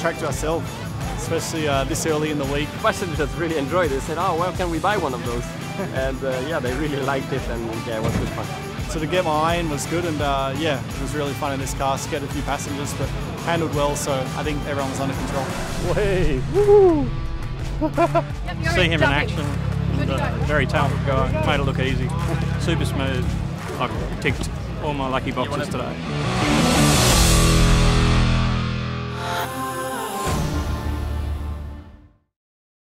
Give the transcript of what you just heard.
track to ourselves, especially this early in the week. Passengers really enjoyed it. They said, oh, well, can we buy one of those? And yeah, they really liked it, and yeah, it was good fun. So to get my eye in was good, and yeah, it was really fun in this car. Scared a few passengers, but handled well, so I think everyone was under control. Way! Woo! See him in action. Very talented guy. Made it look easy. Super smooth. I ticked all my lucky boxes today.